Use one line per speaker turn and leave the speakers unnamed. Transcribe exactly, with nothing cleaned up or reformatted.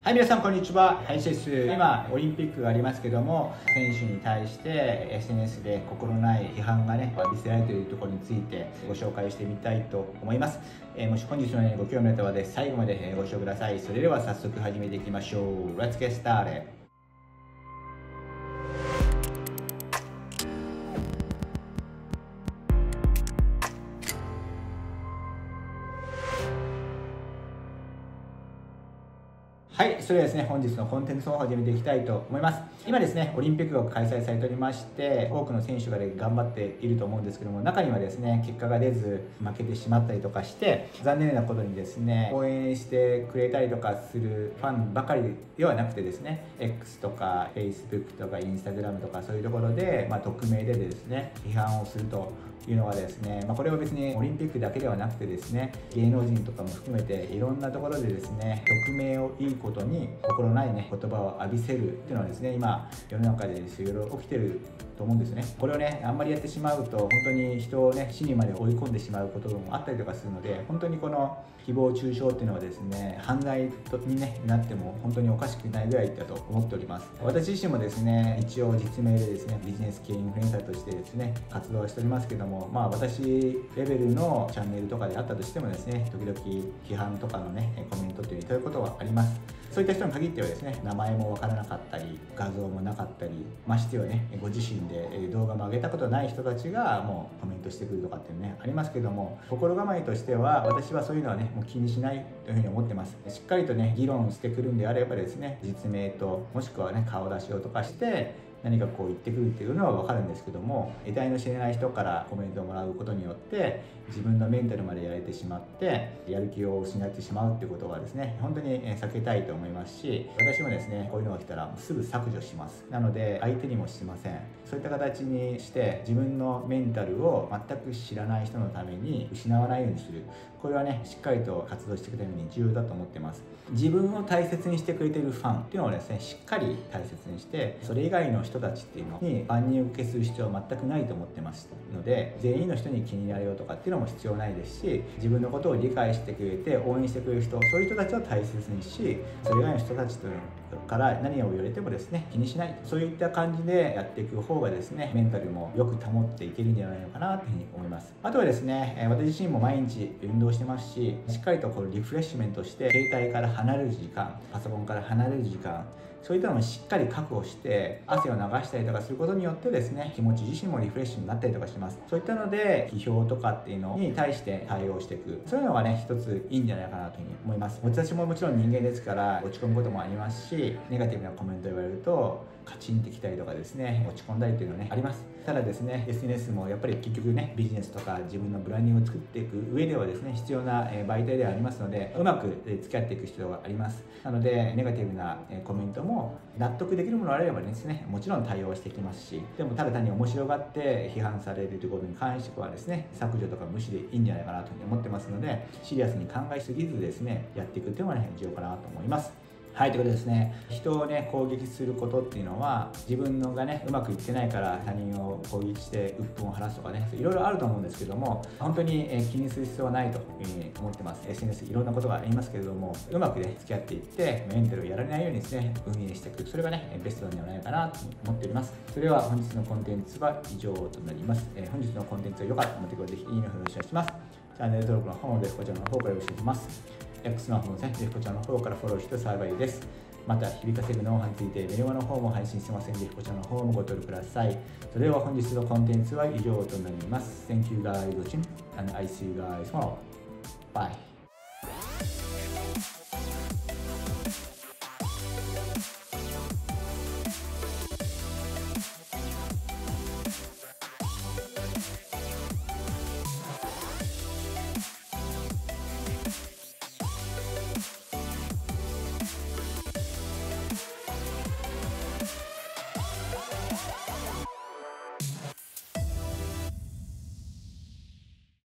はい、皆さんこんにちは。林です。今、オリンピックがありますけども、選手に対して エスエヌエス で心ない批判がね、浴びせられているところについてご紹介してみたいと思います。えー、もし本日のようにご興味ある方はです、最後までご視聴ください。それでは早速始めていきましょう。Let's get started! はい、それではですね、本日のコンテンツを始めていきたいと思います。今ですね、オリンピックが開催されておりまして、多くの選手が、ね、頑張っていると思うんですけども、中にはですね、結果が出ず負けてしまったりとかして、残念なことにですね、応援してくれたりとかするファンばかりではなくてですね、X とか Facebook とか Instagram とかそういうところで、まあ、匿名でですね、批判をするというのはですね、まあ、これは別にオリンピックだけではなくてですね、芸能人とかも含めていろんなところでですね、匿名をいいことに心ないね言葉を浴びせるっていうのはですね、今世の中でいろいろ起きてると思うんですね。これをねあんまりやってしまうと本当に人をね死にまで追い込んでしまうこともあったりとかするので、本当にこの誹謗中傷っていうのはですね、犯罪に、ね、なっても本当におかしくないぐらいだと思っております。私自身もですね、一応実名でですね、ビジネス系インフルエンサーとしてですね活動はしておりますけども、まあ私レベルのチャンネルとかであったとしてもですね、時々批判とかのねコメントっていういただくことはあります。そういった人に限ってはですね、名前もわからなかったり画像もなかったり、ましてはねご自身で動画も上げたことない人たちがもうコメントしてくるとかっていうねありますけども、心構えとしては私はそういうのはねもう気にしないというふうに思ってます。しっかりとね議論してくるんであればですね、実名ともしくはね顔出しをとかして何かこう言ってくるっていうのは分かるんですけども、得体の知れない人からコメントをもらうことによって自分のメンタルまでやれてしまってやる気を失ってしまうっていうことはですね本当に避けたいと思いますし、私もですねこういうのが来たらすぐ削除します。なので相手にもしません。そういった形にして自分のメンタルを全く知らない人のために失わないようにする、これはねしっかりと活動していくために重要だと思ってます。自分を大切にしてくれているファンっていうのをですねしっかり大切にして、それ以外の人たちっていうのに万人受けする必要は全くないと思ってますので、全員の人に気に入られようとかっていうのも必要ないですし、自分のことを理解してくれて応援してくれる人、そういう人たちを大切にし、それ以外の人たちとから何を言われてもですね気にしない、そういった感じでやっていく方がですねメンタルもよく保っていけるんじゃないのかなというふうに思います。あとはですね、私自身も毎日運動してますし、しっかりとこうリフレッシュメントして携帯から離れる時間、パソコンから離れる時間、そういったのもしっかり確保して汗を流したりとかすることによってですね、気持ち自身もリフレッシュになったりとかします。そういったので批評とかっていうのに対して対応していく、そういうのがね一ついいんじゃないかなというふうに思います。私ももちろん人間ですから落ち込むこともありますし、ネガティブなコメントを言われるとカチンってきたりとかですね落ち込んだりというのはねあります。ただですね エスエヌエス もやっぱり結局ねビジネスとか自分のブランディングを作っていく上ではですね必要な媒体ではありますので、うまく付き合っていく必要があります。なのでネガティブなコメントも納得できるものがあればですねもちろん対応していきますし、でもただ単に面白がって批判されるということに関してはですね削除とか無視でいいんじゃないかなというふうに思ってますので、シリアスに考えすぎずですねやっていくというのがね重要かなと思います。はい、ということでですね、人をね攻撃することっていうのは自分のがねうまくいってないから他人を攻撃して鬱憤を晴らすとかねいろいろあると思うんですけども、本当に気にする必要はないというふうに思ってます。 エスエヌエス いろんなことがありますけれども、うまくね付き合っていってメンタルをやられないようにですね運営していく、それがねベストなんではないかなと思っております。それでは本日のコンテンツは以上となります。えー、本日のコンテンツが良かったと思ってくれてぜひいいねをお願いします。チャンネル登録の方でこちらの方からよろしくお願いします。 X の方もですねぜひこちらの方からフォローして幸いです。また日々稼ぐノウハウについてメルマの方も配信してますので、ぜひこちらの方もご登録ください。それでは本日のコンテンツは以上となります。Thank you guys for watching and I see you guys tomorrow. Bye.